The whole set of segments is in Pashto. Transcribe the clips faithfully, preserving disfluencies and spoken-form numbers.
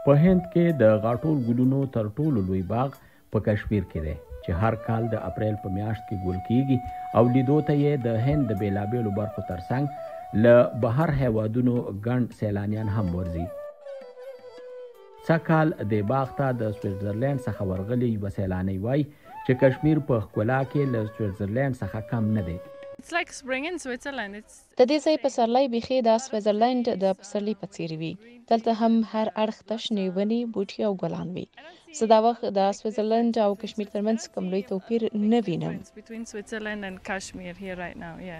په هند کې د غاټول ګلونو تر ټولو لوی باغ په کشمیر کې دی چې هر کال د اپریل په میاشت کې ګل کیږي او لیدو ته یې د هند د بیلابیلو برخو ترڅنګ له بهر هېوادونو ګڼ سیلانیان هم ورځي. سږ کال دې باغ ته د سوېټزرلينډ څخه ورغلي یوه سیلانۍ وایي چې کشمیر په ښکلا کې له سوېټزرلينډ څخه کم نه دی. It's like spring in Switzerland. It's د دې ځای پسرلی بیخي د سویټزرلینډ د پسرلي په څیر وي. دلته هم هر اړخ ته شنې ونې، بوټي او ګلان وي. زه دا وخت د سویټزرلینډ او کشمیر ترمنځ کوم لوی توپیر نه وینم. between Switzerland and Kashmir here right now, yeah.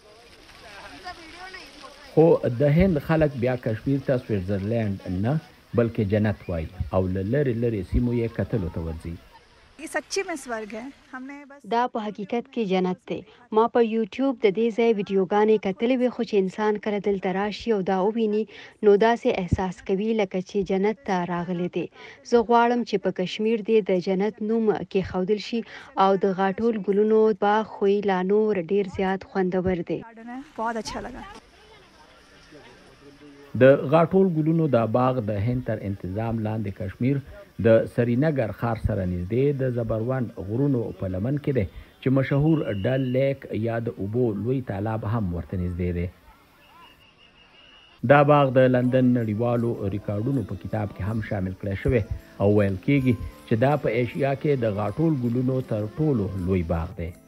خو د هند خلک بیا کشمیر ته سویټزرلینډ نه بلکې جنت وایي او له لرې لرې سیمو یې کتلو ته ورځي. دا په حقیقت کې جنت دی. ما په یوټیوب د دې ځای ویډیوګانې کتلې وي، خو چې انسان کله دلته راشي او دا وویني نو داسې احساس کوي لکه چې جنت ته راغلی دی. زه غواړم چې په کشمیر دې د جنت نوم کېښودل شي او د غاټول ګلونو باغ خو یې لا نور ډېر زیات خوندور دی. د غاټول ګلونو دا باغ د هند تر انتظام لاندې کشمیر د سرینګر ښار سره نږدې د زبرون غرونو په لمن کې دی چې مشهور ډل لیک یا د اوبو لوی تالاب هم ورته نږدې دی. دا باغ د لندن نړیوالو ریکارډونو په کتاب کې هم شامل کړی شوی او ویل کېږي چې دا په ایشیا کې د غاټول ګلونو تر ټولو لوی باغ دی.